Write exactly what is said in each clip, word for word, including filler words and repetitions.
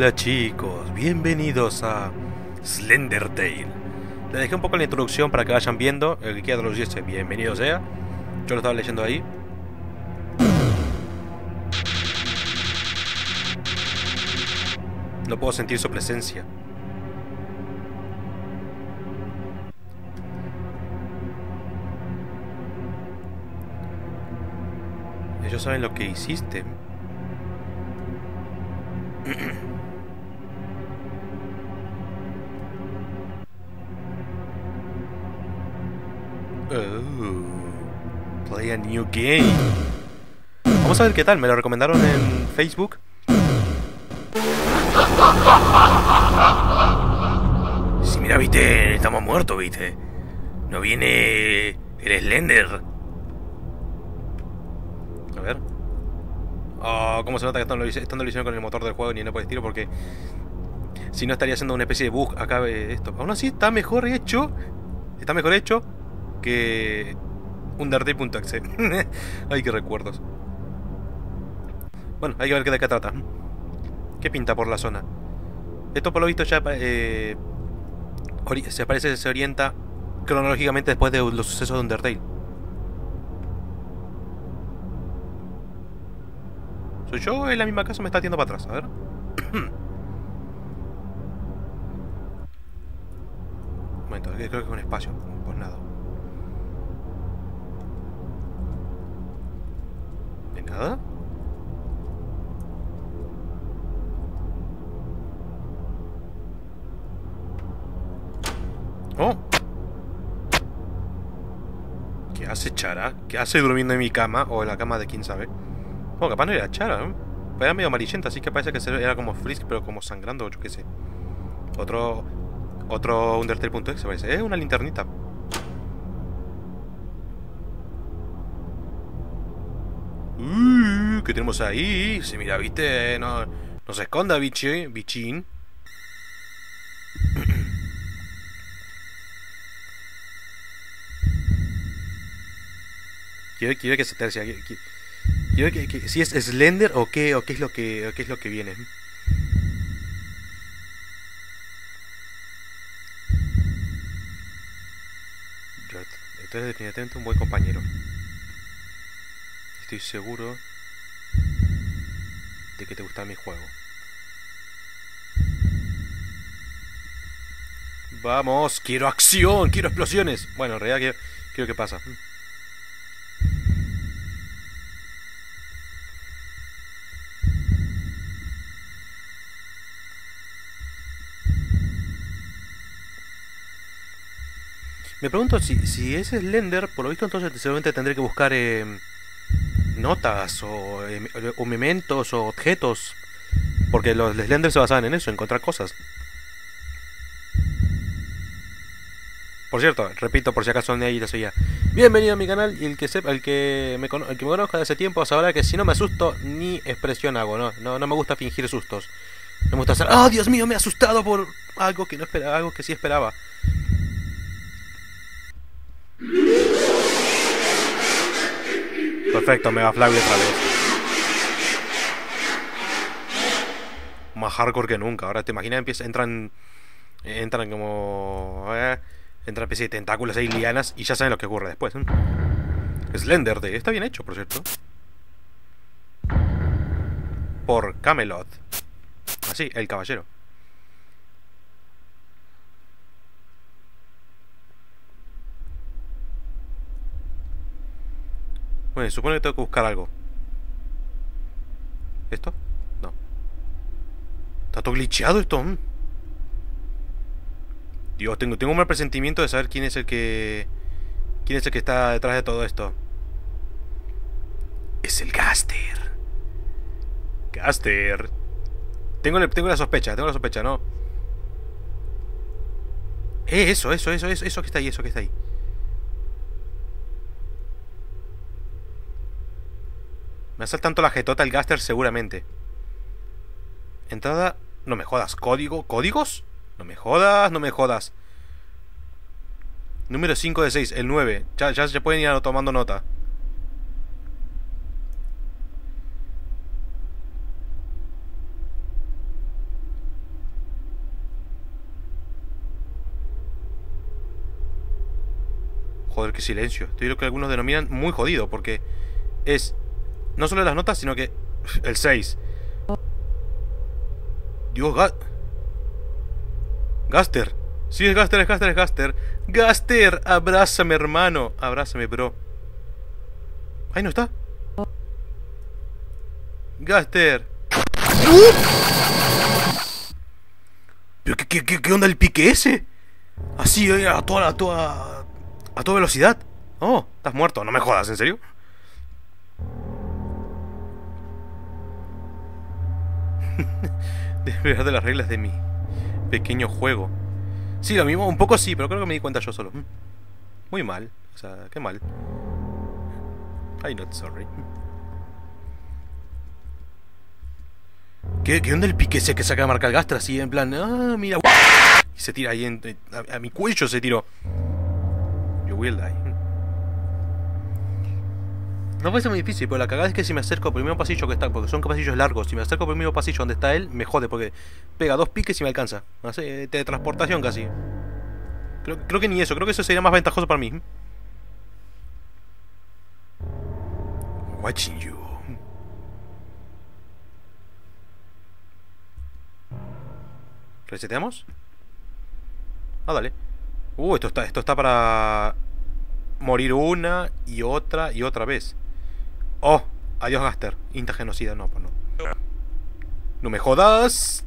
Hola chicos, bienvenidos a Slender-Tale. Les dejé un poco la introducción para que vayan viendo. El que quiera traducirse, bienvenido sea. Yo lo estaba leyendo ahí. No puedo sentir su presencia. Ellos saben lo que hiciste. Oh, play a new game. Vamos a ver qué tal. Me lo recomendaron en Facebook. Sí, mira, viste, estamos muertos, viste. No viene el Slender. A ver. Oh, cómo se nota que esto no lo hice- esto no lo hicieron con el motor del juego ni nada por el estilo, porque si no estaría haciendo una especie de bug acá de esto. Aún así está mejor hecho. Está mejor hecho que Undertale punto exe. Ay, qué recuerdos. Bueno, hay que ver qué de qué trata. ¿Qué pinta por la zona? Esto por lo visto ya eh, ori- se parece, se orienta cronológicamente después de los sucesos de Undertale. ¿Soy yo en la misma casa o me está atiendo para atrás? A ver. Un momento, creo que es un espacio. Pues nada. ¿De nada? ¡Oh! ¿Qué hace Chara? ¿Qué hace durmiendo en mi cama? O en la cama de quién sabe. Oh, capaz no era Chara, ¿no? Pero era medio amarillenta, así que parece que era como Frisk, pero como sangrando, o yo qué sé. Otro... Otro Undertale punto exe parece. Es una linternita. Uh, ¿qué tenemos ahí? Se mira, viste, no, no se esconda, bichi, bichín. Quiero, quiero que se tercia. Quiero, quiero que, que si es Slender o qué, o qué es lo que, o qué es lo que viene. Yo, esto es definitivamente un buen compañero. Estoy seguro de que te gusta mi juego. Vamos, quiero acción, quiero explosiones. Bueno, en realidad quiero, quiero que pasa. Me pregunto si, si es Slender, por lo visto entonces seguramente tendré que buscar eh, notas o, eh, o mementos o objetos. Porque los Slender se basaban en eso, en encontrar cosas. Por cierto, repito por si acaso nadie lo seguía. Bienvenido a mi canal y el que sepa, el que me, cono el que me conozca de hace tiempo sabrá que si no me asusto ni expresión hago, no, no, no me gusta fingir sustos. No me gusta hacer, ¡oh Dios mío, me he asustado por algo que no esperaba, algo que sí esperaba! Perfecto, me va Flavio otra vez. Más hardcore que nunca. Ahora te imaginas, empieza, entran. Entran como. Eh, entran especie de tentáculos ahí, lianas, y ya saben lo que ocurre después. ¿eh? Slender Day. Está bien hecho, por cierto. Por Camelot. Así, el caballero. Bueno, supone que tengo que buscar algo. ¿Esto? No. ¿Está todo glitcheado esto? ¿Mm? Dios, tengo, tengo un mal presentimiento de saber quién es el que... ¿Quién es el que está detrás de todo esto? Es el Gaster. Gaster. Tengo, tengo la sospecha, tengo la sospecha, ¿no? Eh, eso, eso, eso, eso, eso que está ahí, eso que está ahí. Me hace tanto la jetota el Gaster seguramente. Entrada... No me jodas. ¿Código? ¿Códigos? No me jodas, no me jodas. Número cinco de seis, el nueve. Ya, ya, ya pueden ir tomando nota. Joder, qué silencio. Estoy lo que algunos denominan muy jodido, porque es no solo las notas, sino que el seis. Dios, Ga Gaster. Sí, es Gaster, es Gaster, es Gaster. Gaster, abrázame, hermano. Abrázame, bro. Ahí no está. Gaster. ¿Pero qué, qué, qué, qué onda el pique ese? Así, eh, a toda, a toda, a toda velocidad. Oh, estás muerto. No me jodas, ¿en serio? Debe ver de las reglas de mi pequeño juego. Sí, lo mismo, un poco sí, pero creo que me di cuenta yo solo. Muy mal, o sea, qué mal. I'm not sorry. ¿Qué, qué onda el pique ese que saca de marcar el Gaster así en plan? Ah, mira. Y se tira ahí en, a, a mi cuello se tiró. You will die. No puede ser muy difícil, pero la cagada es que si me acerco por el mismo pasillo que está, porque son pasillos largos, si me acerco por el mismo pasillo donde está él, me jode, porque pega dos piques y me alcanza. No sé, teletransportación casi. Creo, creo que ni eso, creo que eso sería más ventajoso para mí. Watching you. ¿Reseteamos? Ah, dale. Uh, esto está, esto está para morir una y otra y otra vez. Oh, adiós Gaster. Inta genocida, no, pues no. No me jodas.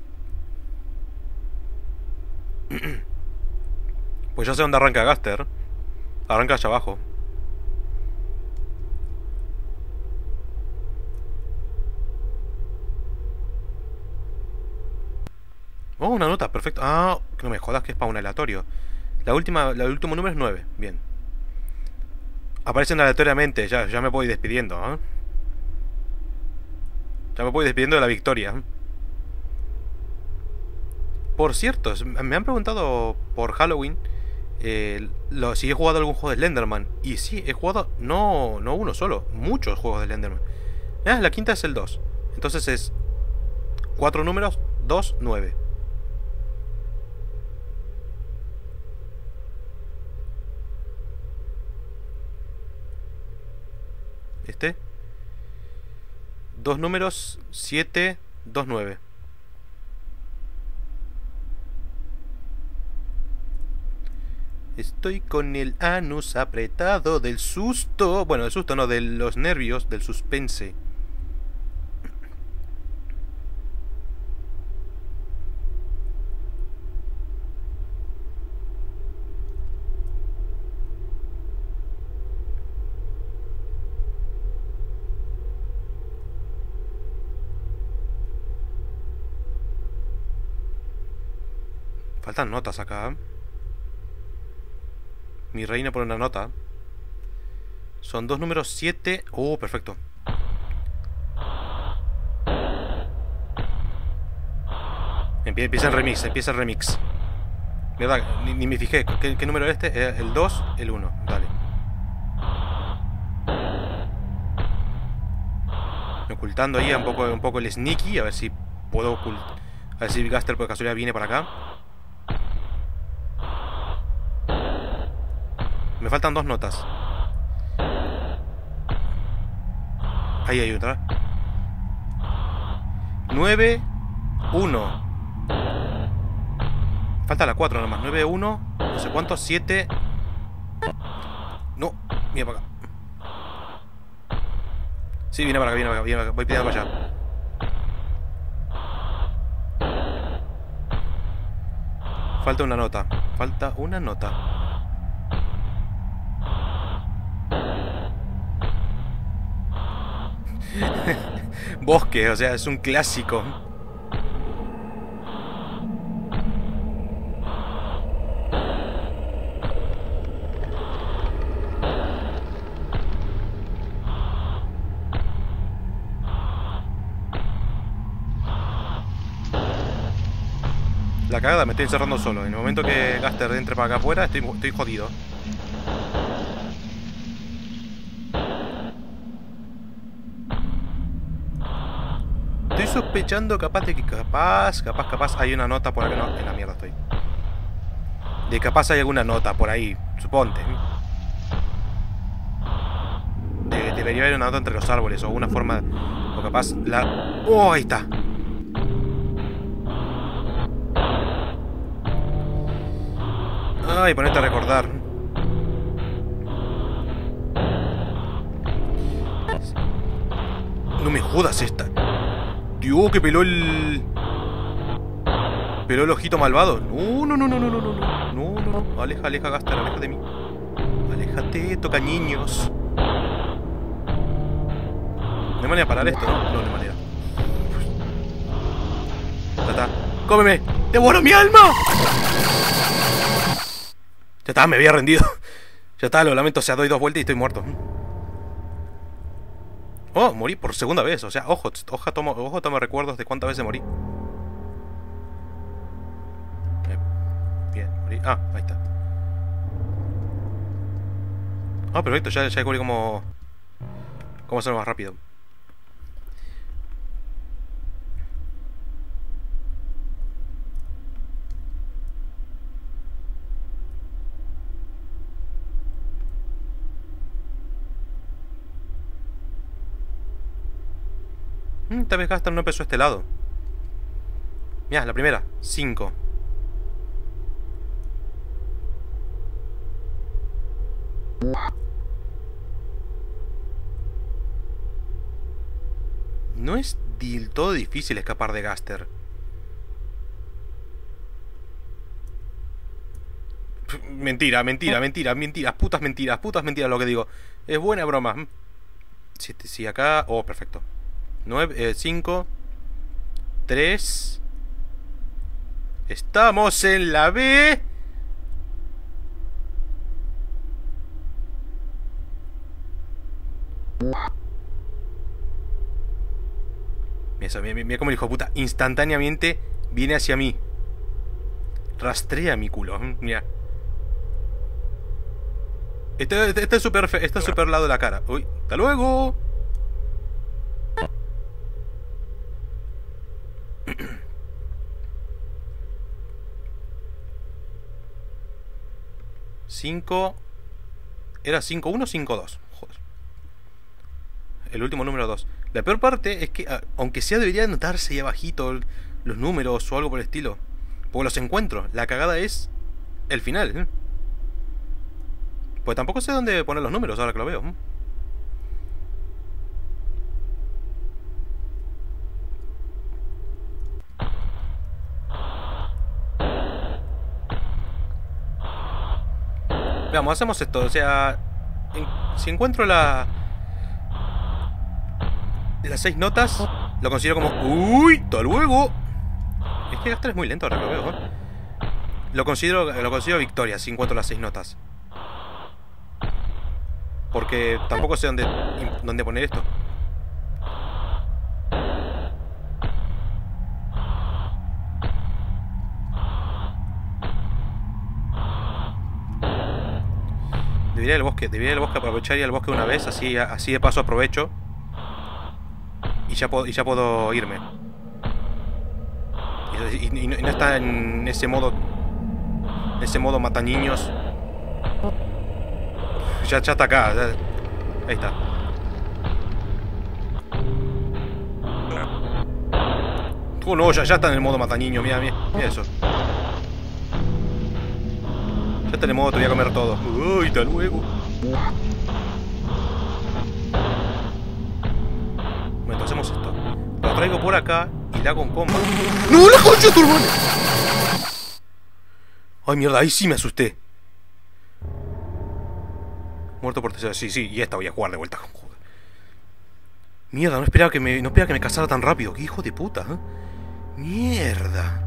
Pues ya sé dónde arranca Gaster. Arranca allá abajo. Oh, una nota, perfecto. Ah, no me jodas que es para un aleatorio. La última, el último número es nueve. Bien. Aparecen aleatoriamente, ya, ya me voy despidiendo, ¿eh? Ya me voy despidiendo de la victoria. Por cierto, me han preguntado por Halloween eh, lo, si he jugado algún juego de Slenderman. Y sí, he jugado, no, no uno solo, muchos juegos de Slenderman. Ah, la quinta es el dos. Entonces es cuatro números, dos, nueve. Este. Dos números, siete, dos, nueve. Estoy con el anus apretado del susto. Bueno, del susto no, de los nervios, del suspense. Faltan notas acá. Mi reina pone una nota. Son dos números siete. Oh, perfecto. Empieza el remix, empieza el remix. Mierda, ni, ni me fijé. ¿Qué, qué número es este? El dos, el uno. Dale. Ocultando ahí un poco, un poco el sneaky. A ver si puedo ocultar. A ver si Gaster por casualidad viene para acá. Me faltan dos notas. Ahí hay otra. nueve, uno. Falta la cuatro nomás. nueve, uno. No sé cuánto. siete. No. Mira para acá. Sí, viene para acá, viene para acá. Viene para acá. Voy pidiendo para allá. Falta una nota. Falta una nota. Bosque, o sea, es un clásico. La cagada, me estoy encerrando solo. En el momento que Gaster entre para acá afuera, estoy, estoy jodido. Estoy sospechando capaz de que capaz, capaz, capaz hay una nota por acá. No, en la mierda estoy. De capaz hay alguna nota por ahí, suponte. debería haber una nota entre los árboles o una forma... O capaz la... ¡Oh! Ahí está. Ay, ponete a recordar. No me jodas esta. Dios, que peló el... Peló el ojito malvado. No, no, no, no, no, no, no, no, no, no, no. Aleja, aleja, Gaster, aleja de mí. Aléjate, toca niños. No hay manera de parar esto, ¿no? No, no hay manera. Ya está. ¡Cómeme! ¡Devoro mi alma! Ya está, me había rendido. Ya está, lo lamento, o sea, doy dos vueltas y estoy muerto. Oh, morí por segunda vez, o sea, ojo, ojo, tomo, ojo, tomo recuerdos de cuántas veces morí. Bien, morí. Ah, ahí está. Ah, perfecto, ya, ya descubrí cómo... Cómo hacerlo más rápido. Mm, esta vez Gaster no empezó a este lado. Mirá, la primera, cinco. No es del todo difícil escapar de Gaster. Mentira, mentira, mentira, mentiras, putas mentiras, putas mentiras lo que digo. Es buena broma. Si, si acá... Oh, perfecto. nueve, cinco, tres... Estamos en la B. Mira, mira, mira cómo el hijo de puta instantáneamente viene hacia mí. Rastrea mi culo. Mira. Este, este, este es súper este es súper lado de la cara. Uy, hasta luego. cinco. Era cinco uno o cinco dos. Joder. El último número dos. La peor parte es que, aunque sea, debería notarse ahí abajito los números o algo por el estilo. Porque los encuentro. La cagada es el final. ¿eh? Pues tampoco sé dónde poner los números ahora que lo veo. ¿eh? Veamos, hacemos esto. O sea, en, si encuentro la... Las seis notas, lo considero como... ¡Uy! ¡Hasta luego! Es que Gaster es muy lento ahora que lo veo, ¿eh? Lo considero, lo considero victoria si encuentro las seis notas. Porque tampoco sé dónde, dónde poner esto. Debería ir al bosque, debería ir al bosque, aprovechar y al bosque una vez, así, así de paso aprovecho. Y ya puedo, y ya puedo irme. Y, y, y no está en ese modo... Ese modo mata niños. Ya, ya está acá. Ya, ahí está. Oh no, ya, ya está en el modo mata niños. Mira, mira, mira eso. Ya está en el modo te voy a comer todo. Uy, hasta luego. Bueno, hacemos esto. Lo traigo por acá y la hago en combo. ¡No, la concha de tu hermano! Ay, mierda, ahí sí me asusté. Muerto por tercera. Sí, sí, y esta voy a jugar de vuelta. Joder. Mierda, no esperaba que me, no esperaba que me casara tan rápido. Qué hijo de puta, ¿eh? Mierda.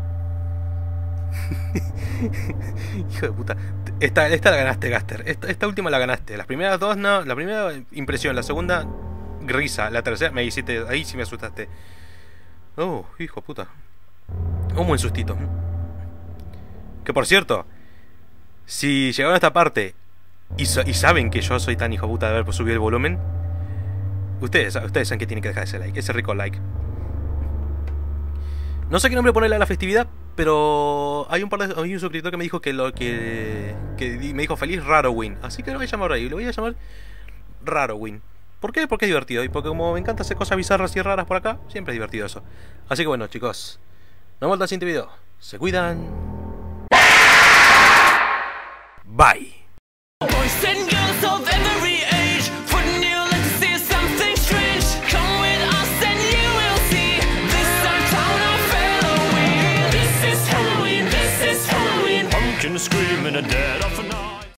Hijo de puta. Esta, esta la ganaste, Gaster. Esta, esta última la ganaste. Las primeras dos no. La primera impresión, la segunda risa. La tercera me hiciste. Ahí sí me asustaste. Oh, hijo de puta. Un buen sustito. Que por cierto, si llegaron a esta parte y, so, y saben que yo soy tan hijo de puta de haber subido el volumen, ustedes, ustedes saben que tienen que dejar ese like, ese rico like. No sé qué nombre ponerle a la festividad, pero hay un par de, hay un suscriptor que me dijo que lo que, que me dijo feliz Rarowin, así que lo voy a llamar ahí, lo voy a llamar Rarowin. ¿Por qué? Porque es divertido. Y porque como me encanta hacer cosas bizarras y raras por acá, siempre es divertido eso. Así que bueno, chicos, nos vemos en el siguiente video. Se cuidan. Bye.